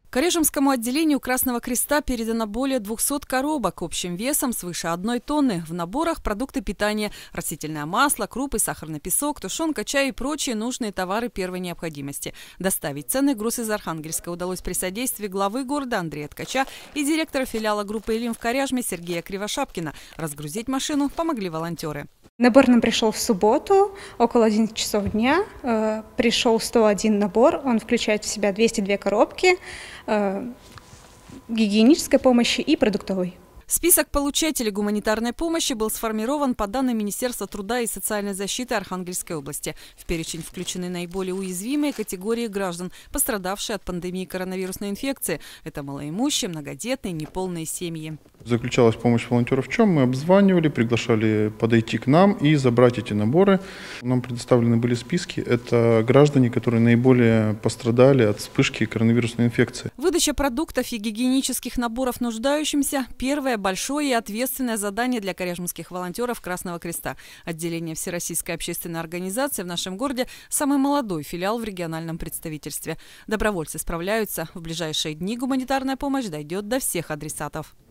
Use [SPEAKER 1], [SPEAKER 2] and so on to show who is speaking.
[SPEAKER 1] Карежемскому отделению Красного Креста передано более 200 коробок общим весом свыше 1 тонны. В наборах продукты питания, растительное масло, крупы, сахарный песок, тушенка, чай и прочие нужные товары первой необходимости. Доставить ценный груз из Архангельска удалось при содействии главы города Андрея Ткача и директора филиала группы «Илим» в Коряжме Сергея Кривошапкина. Разгрузить машину помогли волонтеры.
[SPEAKER 2] Набор нам пришел в субботу, около 11 часов дня. Пришел 101 набор, он включает в себя 202 коробки гигиенической помощи и продуктовой.
[SPEAKER 1] Список получателей гуманитарной помощи был сформирован по данным Министерства труда и социальной защиты Архангельской области. В перечень включены наиболее уязвимые категории граждан, пострадавшие от пандемии коронавирусной инфекции. Это малоимущие, многодетные, неполные семьи.
[SPEAKER 3] Заключалась помощь волонтеров в чем? Мы обзванивали, приглашали подойти к нам и забрать эти наборы. Нам предоставлены были списки. Это граждане, которые наиболее пострадали от вспышки коронавирусной инфекции.
[SPEAKER 1] Выдача продуктов и гигиенических наборов нуждающимся – первое большое и ответственное задание для карежемских волонтеров Красного Креста. Отделение Всероссийской общественной организации в нашем городе – самый молодой филиал в региональном представительстве. Добровольцы справляются. В ближайшие дни гуманитарная помощь дойдет до всех адресатов.